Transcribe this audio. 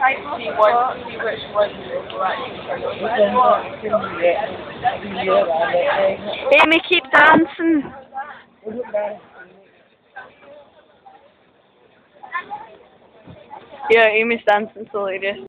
see which one you're right. Aimee, keep dancing. Yeah, Aimee's dancing, so it is.